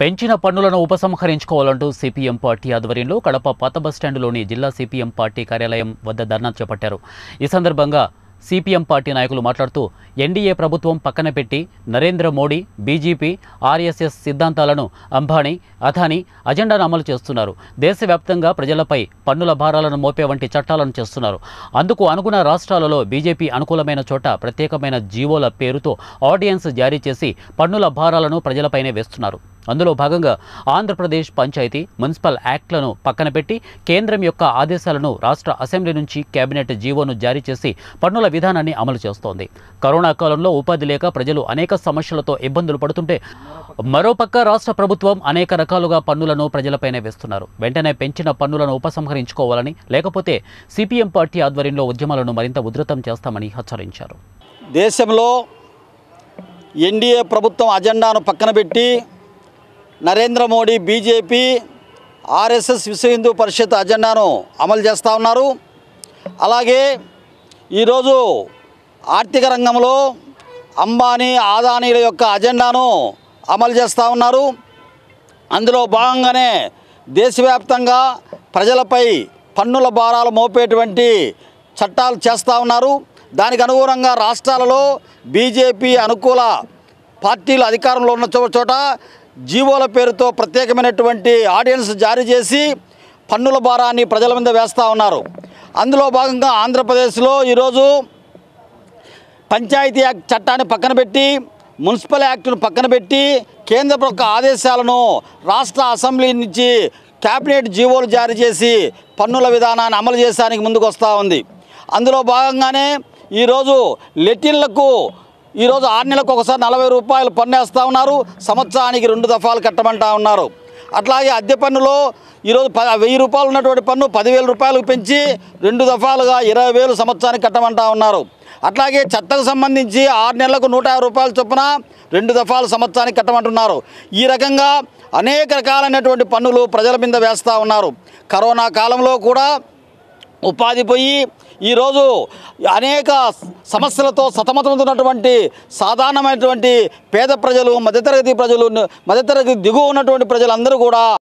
పెంచిన పన్నులను ఉపసంహరించుకోవాలంటూ CPM party ఆధ్వర్యంలో కడప పాత బస్టాండ్లోని జిల్లా సిపిఎం పార్టీ కార్యాలయం వద్ద ధర్నా చేపట్టారు. ఈ సందర్భంగా సిపిఎం పార్టీ నాయకులు మాట్లాడుతూ ఎన్డీఏ ప్రభుత్వం పక్కన పెట్టి నరేంద్ర మోడీ, బీజేపీ, ఆర్ఎస్ఎస్ సిద్ధాంతాలను అంబానీ, అదానీ అజెండాను అమలు చేస్తున్నారు. దేశవ్యాప్తంగా ప్రజలపై పన్నుల భారాలను మోపే వంటి చట్టాలను చేస్తున్నారు. అందుకు అనుగుణ రాష్ట్రాలలో బీజేపీ అనుకూలమైన చోట ప్రత్యేకమైన జీవోల పేరుతో ఆర్డినెన్స్ జారీ చేసి పన్నుల భారాలను ప్రజలపైనే వేస్తున్నారు. అందులో భాగంగా ఆంధ్రప్రదేశ్ పంచాయతీ, మున్సిపల్ యాక్ట్లను పక్కన పెట్టి కేంద్రం యొక్క ఆదేశాలను రాష్ట్ర అసెంబ్లీ నుంచి కేబినెట్ జీవోను జారీ చేసి పన్నుల విధానాన్ని అమలు చేస్తోంది. కరోనా కాలంలో ఉపాధి లేక ప్రజలు అనేక సమస్యలతో ఇబ్బందులు పడుతుంటే మరోపక్క రాష్ట్ర ప్రభుత్వం అనేక రకాలుగా పన్నులను ప్రజలపైనే వేస్తున్నారు. వెంటనే పెంచిన పన్నులను ఉపసంహరించుకోవాలని, లేకపోతే సిపిఎం పార్టీ ఆధ్వర్యంలో ఉద్యమాలను మరింత ఉధృతం చేస్తామని హెచ్చరించారు. దేశంలో ఎన్డీఏ ప్రభుత్వం అజెండాను పక్కన పెట్టి నరేంద్ర మోడీ, బీజేపీ, ఆర్ఎస్ఎస్, విశ్వ హిందూ పరిషత్ అజెండాను అమలు చేస్తూ ఉన్నారు. అలాగే ఈరోజు ఆర్థిక రంగంలో అంబానీ, అదానీల యొక్క అజెండాను అమలు చేస్తూ ఉన్నారు. అందులో భాగంగానే దేశవ్యాప్తంగా ప్రజలపై పన్నుల భారాలు మోపేటువంటి చట్టాలు చేస్తూ ఉన్నారు. దానికి అనుగుణంగా రాష్ట్రాలలో బీజేపీ అనుకూల పార్టీలు అధికారంలో ఉన్న చోట జీవోల పేరుతో ప్రత్యేకమైనటువంటి ఆర్డినెన్స్ జారీ చేసి పన్నుల భారాన్ని ప్రజల మీద వేస్తూ ఉన్నారు. అందులో భాగంగా ఆంధ్రప్రదేశ్లో ఈరోజు పంచాయతీ యాక్ట్ చట్టాన్ని పక్కన పెట్టి, మున్సిపల్ యాక్ట్ను పక్కన పెట్టి కేంద్ర ప్రభుత్వ ఆదేశాలను రాష్ట్ర అసెంబ్లీ నుంచి క్యాబినెట్ జీవోలు జారీ చేసి పన్నుల విధానాన్ని అమలు చేయడానికి ముందుకు వస్తూ ఉంది. అందులో భాగంగానే ఈరోజు లెటిన్లకు ఈరోజు 6 నెలలకు ఒకసారి 40 రూపాయలు పన్ను వేస్తూ ఉన్నారు. సంవత్సరానికి 2 దఫాలు కట్టమంటా ఉన్నారు. అట్లాగే అద్దె పన్నులో ఈరోజు 1000 రూపాయలు ఉన్నటువంటి పన్ను 10,000 రూపాయలకు పెంచి 2 దఫాలుగా 20,000 సంవత్సరానికి కట్టమంటా ఉన్నారు. అట్లాగే చెత్తకు సంబంధించి 6 నెలలకు 150 రూపాయల చొప్పున 2 దఫాలు సంవత్సరానికి కట్టమంటున్నారు. ఈ రకంగా అనేక రకాలైనటువంటి పన్నులు ప్రజల మీద వేస్తూ ఉన్నారు. కరోనా కాలంలో కూడా ఉపాధి పోయి ఈరోజు అనేక సమస్యలతో సతమతమవుతున్నటువంటి సాధారణమైనటువంటి పేద ప్రజలు, మధ్యతరగతి ప్రజలు, మధ్యతరగతి దిగువ ఉన్నటువంటి ప్రజలందరూ కూడా